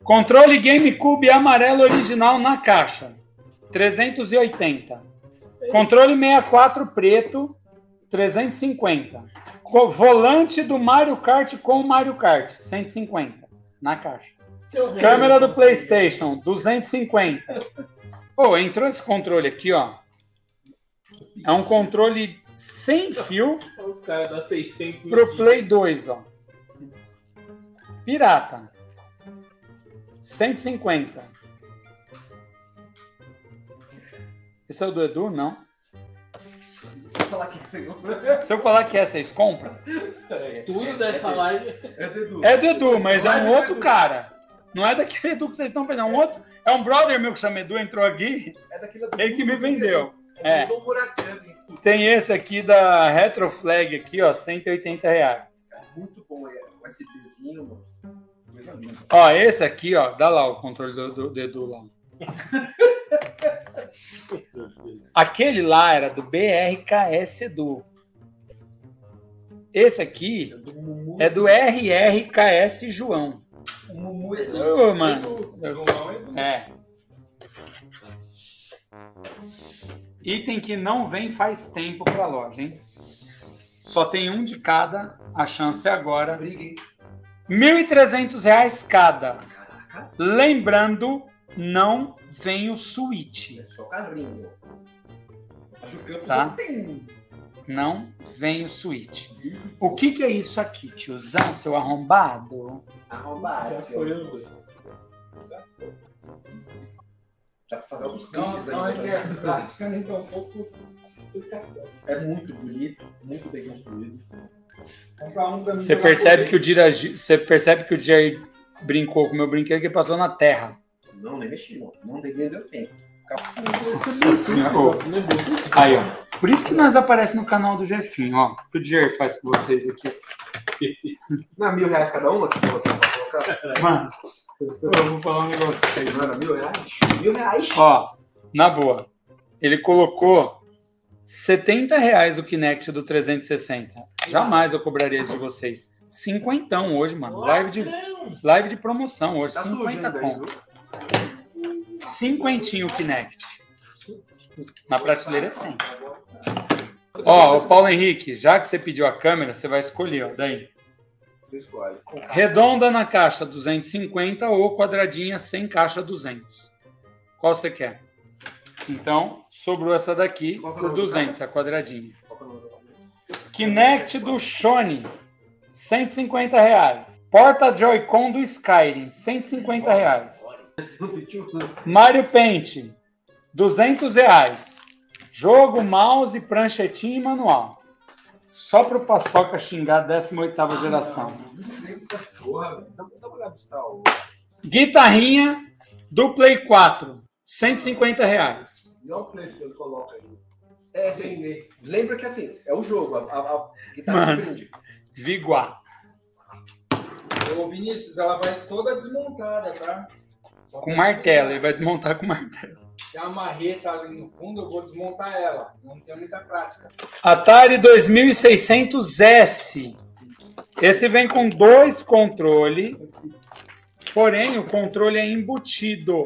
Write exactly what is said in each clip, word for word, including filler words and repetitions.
Controle GameCube amarelo original na caixa, trezentos e oitenta. Controle sessenta e quatro preto, trezentos e cinquenta. Volante do Mario Kart com Mario Kart, cento e cinquenta na caixa. Câmera do PlayStation, duzentos e cinquenta. Pô, entrou esse controle aqui, ó. É um controle sem fio Os caras dão seiscentos pro Play dois, ó. Pirata. cento e cinquenta. Esse é o do Edu? Não. Se eu falar que você compra. Se eu falar que é, vocês compram? Tudo dessa live. É do Edu. É do Edu, mas é um outro cara. Não é daquele Edu que vocês estão pensando. É um outro. É um brother meu que chama Edu, entrou aqui. É daquele Edu. Ele que me vendeu. É. do Murakami. Tem esse aqui da Retroflag aqui, ó, cento e oitenta reais. É muito bom, é. O SDzinho, mano. Coisa linda. Ó, esse aqui, ó, dá lá o controle do, do, do Edu lá. Aquele lá era do B R K S Edu. Esse aqui é do R R K S João. O Mumu é Ô, mano. É. Item que não vem faz tempo pra loja, hein? Só tem um de cada. A chance é agora. Briguei. mil e trezentos reais cada. Caraca. Lembrando, não vem o Switch. É só carrinho. Acho que o Tá. não tem. Não vem o Switch. O que que é isso aqui, tiozão, seu arrombado? Arrombado. Já seu- foi os dois. Dá pra fazer outros Não, clipes não, é ainda. que é prática, né? Então um pouco de explicação. É muito bonito, muito bem construído. Comprar um pra mim Você jogar percebe por que o Diragi, você percebe que o Jerry brincou com o meu brinquedo que passou na terra. Não, nem mexi, mano. Não nem deu tempo. Nossa senhora. Ô, aí, ó. Por isso que nós aparecemos no canal do Jefinho, ó. O que o Jerry faz com vocês aqui. Não é mil reais cada uma que você falou que pra colocar? Mano, eu vou falar um negócio pra vocês. Não era mil reais? Mil reais? Ó, na boa. Ele colocou setenta reais o Kinect do trezentos e sessenta. Jamais eu cobraria isso de vocês. Cinquentão hoje, mano. Live de, live de promoção hoje. Tá cinquenta surgindo aí, conto. viu? Cinquentinho o Kinect. Na prateleira é cem. Ó, o Paulo Henrique, já que você pediu a câmera, você vai escolher, ó, daí. Você escolhe. Redonda na caixa duzentos e cinquenta ou quadradinha sem caixa duzentos. Qual você quer? Então, sobrou essa daqui Qual que é o por nome do duzentos, a quadradinha. Qual que é o nome do nome? Kinect do Sony, cento e cinquenta reais. Porta Joy-Con do Skyrim, cento e cinquenta reais. Você não pediu? Mario Paint, duzentos reais. Jogo, mouse, pranchetinha e manual. Só pro Paçoca xingar a décima oitava geração. Porra, velho. Dá dá uma olhada se tá o... Guitarrinha do Play quatro, cento e cinquenta reais. Não o play que ele coloca aí. É, assim, lembra que assim, é o jogo, a, a, a guitarra Mano. de brinde. Viguá. Ô, Vinícius, ela vai toda desmontada, tá? Só Com pra- martelo, ele vai desmontar com martelo. Tem uma marreta ali no fundo, eu vou desmontar ela. Não tenho muita prática. Atari dois mil e seiscentos S. Esse vem com dois controles, porém o controle é embutido.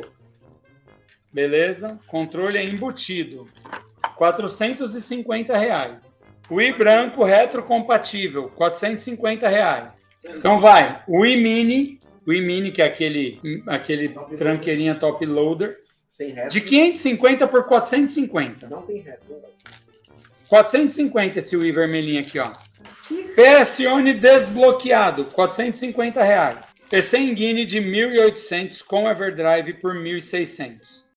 Beleza? Controle é embutido. quatrocentos e cinquenta reais. Wii branco retrocompatível, quatrocentos e cinquenta reais. Então vai, Wii Mini, Wii Mini que é aquele, aquele tranqueirinha top loader, Sem reto. de quinhentos e cinquenta por quatrocentos e cinquenta. Não tem reto. quatrocentos e cinquenta esse Wii vermelhinho aqui, ó. P S One desbloqueado, quatrocentos e cinquenta reais. P C Engine de mil e oitocentos com Everdrive por mil e seiscentos.